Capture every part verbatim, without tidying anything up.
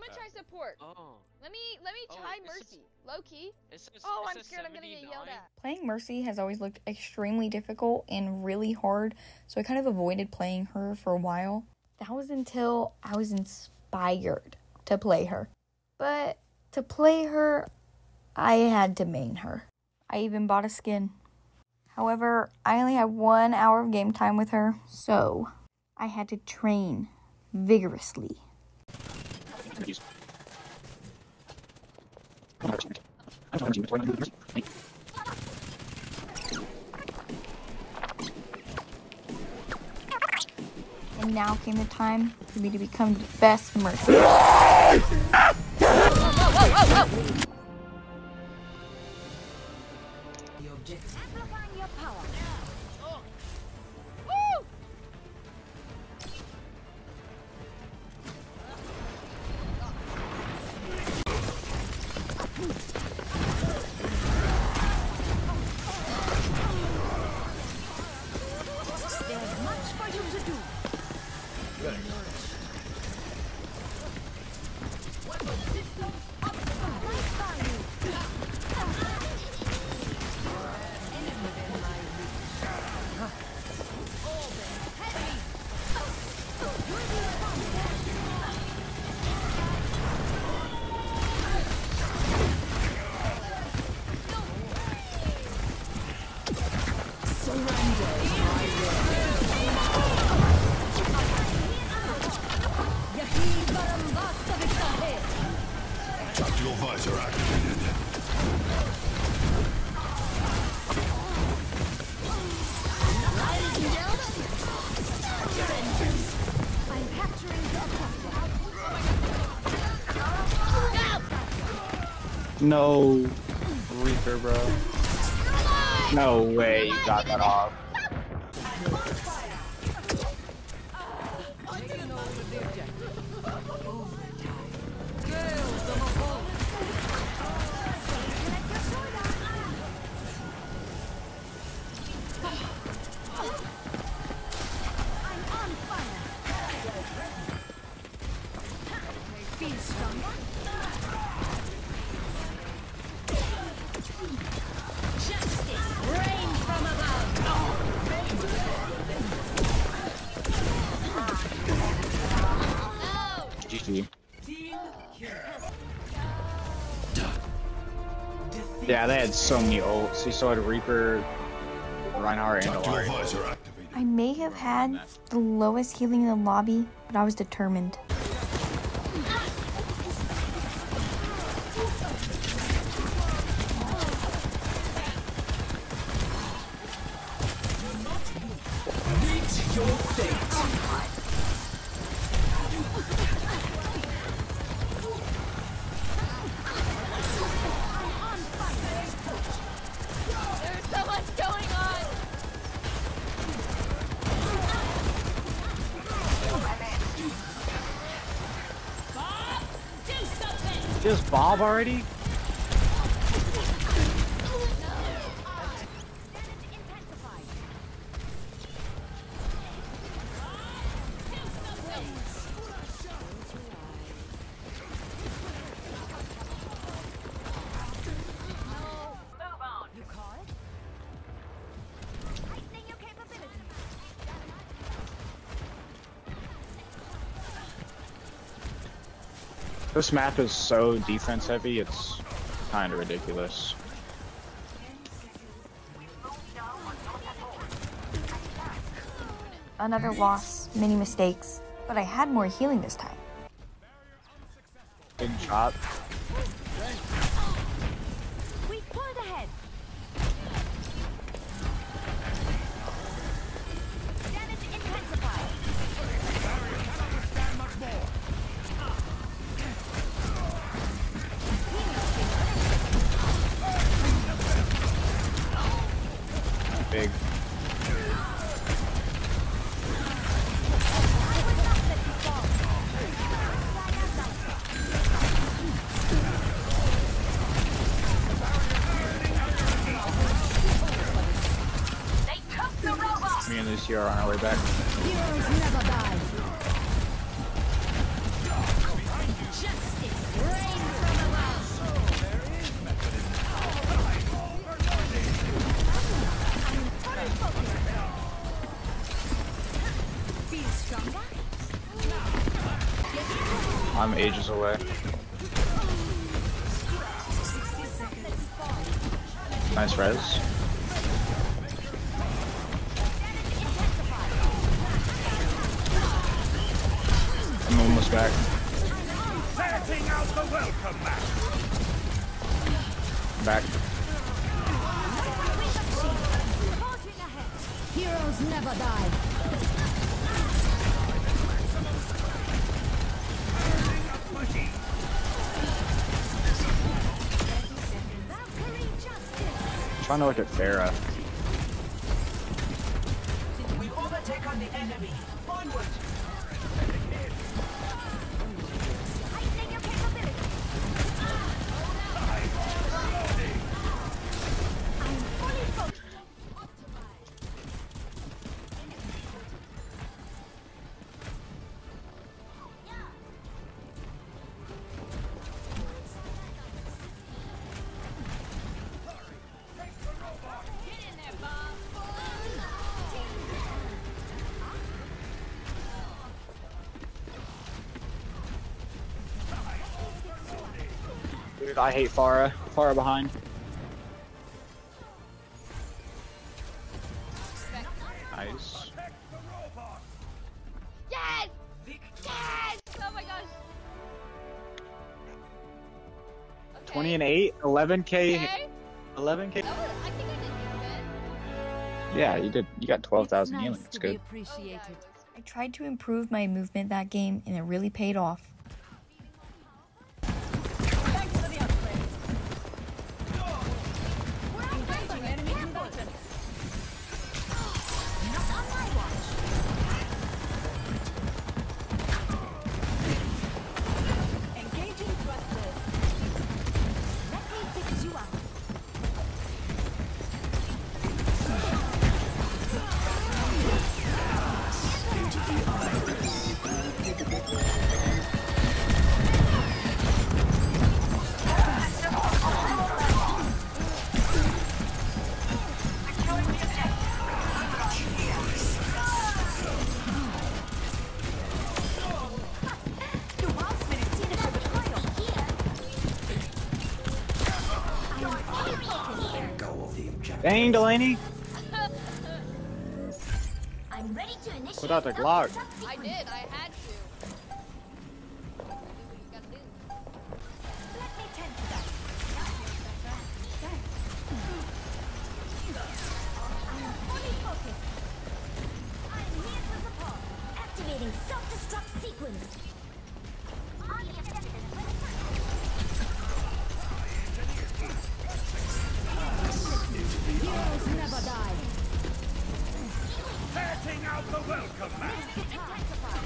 gonna try support. Oh. Let me let me Oh, try it Mercy. Says, Low key. it says, Oh, it I'm says scared I'm gonna get yelled seventy-nine. at. Playing Mercy has always looked extremely difficult and really hard, so I kind of avoided playing her for a while. That was until I was inspired to play her. But to play her, I had to main her. I even bought a skin. However, I only had one hour of game time with her, so I had to train vigorously. And now came the time for me to become the best Mercy. Whoa, whoa, whoa, whoa. Amplifying your power. Woo! There's much for you to do. Tactical visor activated. I'm capturing the objective. No, Reaper, bro. No way you got that off. G G. Yeah, they had so many ults. You still had Reaper, Reinhardt, and Tactical Alari. visor activated. I may have had the lowest healing in the lobby, but I was determined. Meet your fate. There's so much going on. Bob, do something. Just Bob already? This map is so defense heavy, it's kind of ridiculous. Another loss, many mistakes, but I had more healing this time. Big chop. We pulled ahead. Damage intensified. Big. Me and Lucy are on our way back. Heroes never die. Just I'm ages away. Nice res. I'm almost back. Setting out the welcome mat. Back. Heroes never die. Trying to look at Farah. We overtake on the enemy. Onward. Heightening your capabilities. I'm fully focused. Dude, I hate Farah. Farah behind. Nice. Yes! Yes! Oh my gosh. Okay. twenty and eight, eleven K, Okay. eleven K. That was, I think I did good. Yeah, you did. You got twelve thousand healing. That's good. Appreciated. I tried to improve my movement that game, and it really paid off. Dang, Delaney. I'm ready to initiate. Put out the Glock. I did. I had to. Do what you gotta do. Let me tend to that. I'm fully focused. I'm here to support. Activating self-destruct sequence. Heroes never die. Setting out the welcome mat.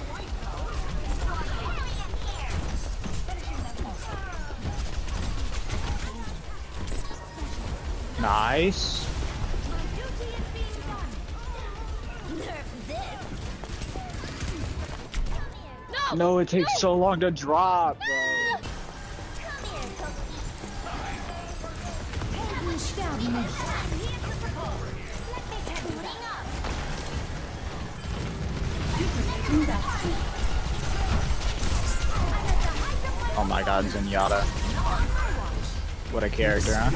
Nice. My duty is being done. Nerf this. No! No, it takes so long to drop, bro. Come here, Helden sterben nicht. I'm here to support. Let me tend to that. Oh my god, Zenyatta. What a character, huh?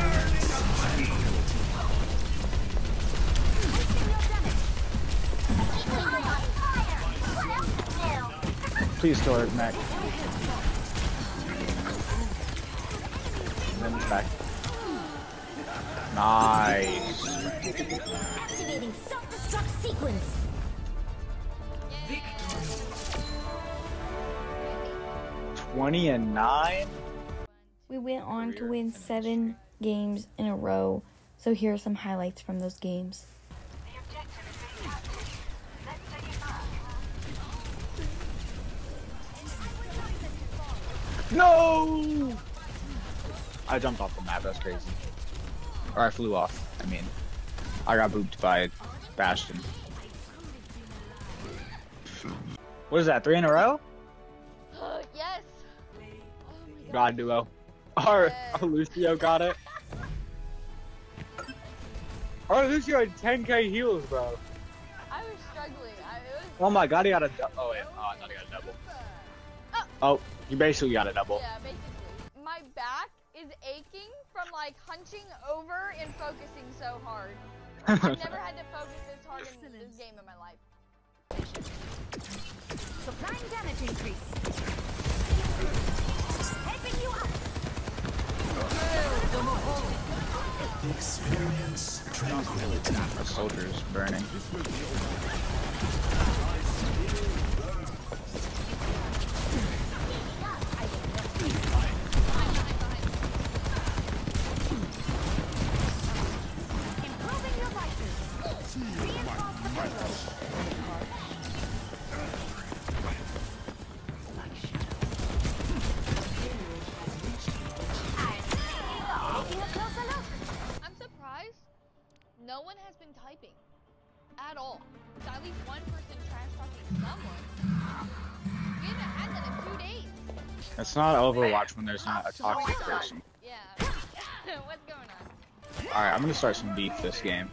Please kill her neck. And then he's back. Nice. Activating self-destruct sequence. twenty and nine? We went on to win seven games in a row, so here are some highlights from those games. No! I jumped off the map, that's crazy. Or I flew off, I mean. I got booped by Bastion. What is that, three in a row? Yes. God duo. Our, our Lucio got it. Our Lucio had ten K heals, bro. I was struggling. I, it was, Oh my god, he got a du- oh wait, oh I thought he got a double. oh, Oh, you basically got a double. Yeah, basically. My back is aching from like hunching over and focusing so hard. I've never had to focus this hard in this game in my life. Supplying damage increase. Helping you out. Experience tranquility. Our soldiers burning. Improving your vitals. Reinforce the payload. Taking a closer look. I'm surprised no one has been typing at all. So at least one person trash talking someone. We haven't had that in two days. It's not Overwatch when there's not a toxic person. Yeah. What's going on? Alright, I'm gonna start some beef this game.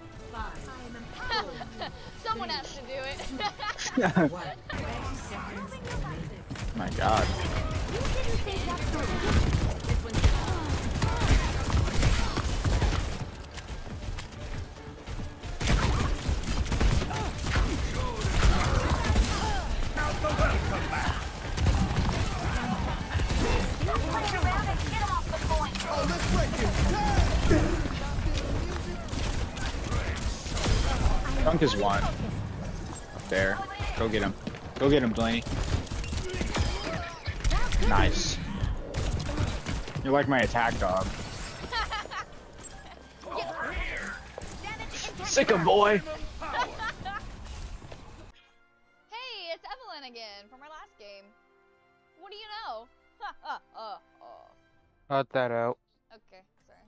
Someone has to do it. My god. You didn't think that through. Out the welcome mat. Push around and get off the point. Dunk is one. There. Go get him. Go get him, Blaney. Nice. You're like my attack dog. Sick him, boy! Hey, it's Evelyn again from our last game. What do you know? Ha ha uh, oh. Cut that out. Okay, sorry.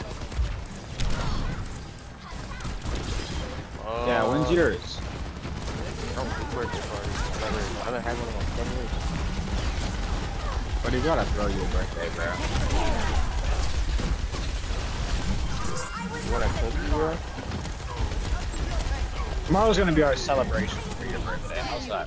Uh, Yeah, when's yours? I don't think birthday party. Never, I haven't had one in like ten years. But you gotta throw you a birthday, bro. What I told you, bro? Tomorrow's gonna be our celebration for your birthday. How's that?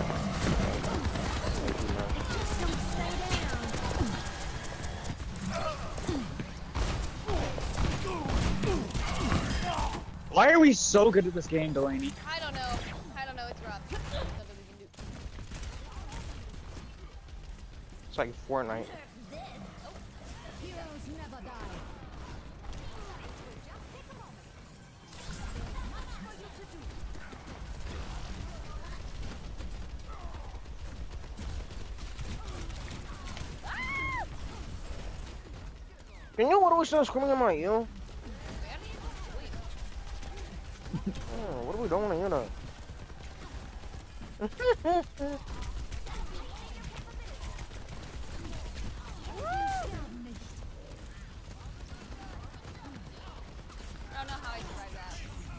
Why are we so good at this game, Delaney? I don't know. I don't know. It's rough. There's nothing we can do. It's like Fortnite. Heroes never die. Just take a moment. There's much for you to do. Can you what are we still screaming at my ear? We gotta need some sleep. Oh, what are we doing here though? I don't know how I survived that.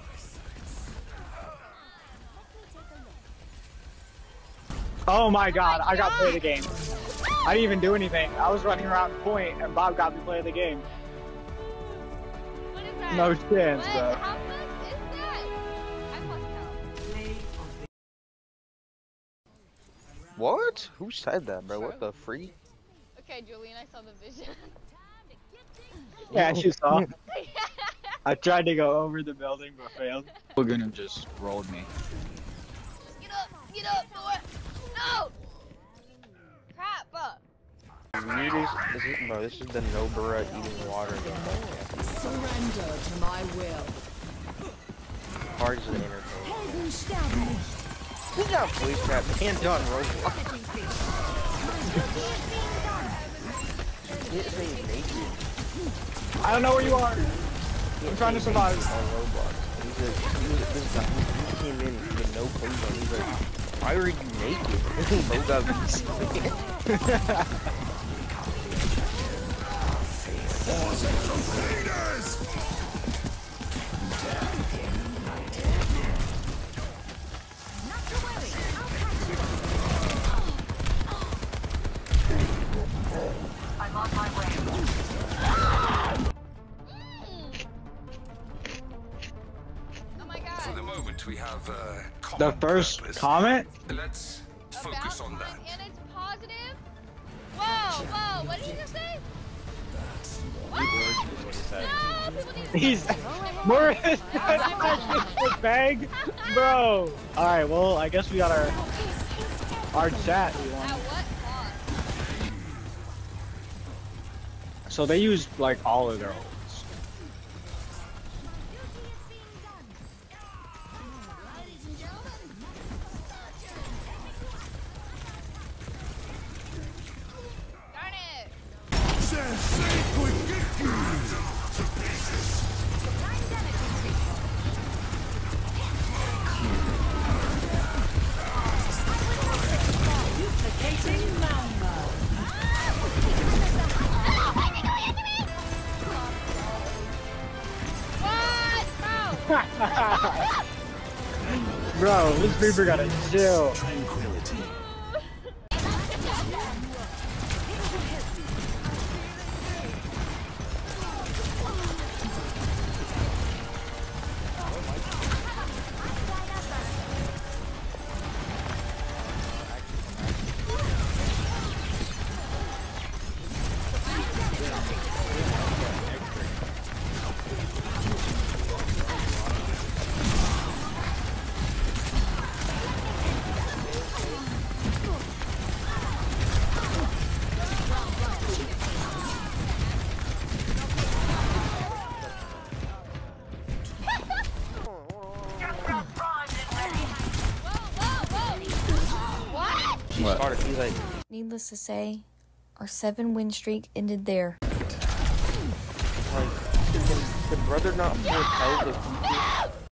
Oh my god, I got play the game. I didn't even do anything. I was running around point and Bob got me play the game. What is that? No chance, what? bro. How much is that? I must count. What? Who said that, bro? What the freak? Okay, Julian, I saw the vision. Yeah, you saw. I tried to go over the building but failed. Laguna just rolled me. Get up! Get up, boy! No! Crap! Uh. This is, bro, this is the no bread eating water game. Surrender to my will. Hard as an entertainment. He got voice chat and on Roblox. He is naked. I don't know where you are. I'm trying to survive. On Roblox. He's like, he was, this guy, he came in with no clothes on. He's like, why are you naked? Both got Not to worry. I'll catch you. I'm on my way. Oh my god. For the moment, we have uh, The common first purpose. comment? Let's A focus bounce on that. point, and it's positive. What he said. He's more the bag, bro. All right, well, I guess we got our our chat. We won. At what cost? So they used like all of their ults. Darn it! Duplicating Lamba. What? Bro! Bro, this Reaper got a chill. Tranquility. She What? started, he's like, Needless to say, our seven win streak ended there. like, can the brother not afford health if he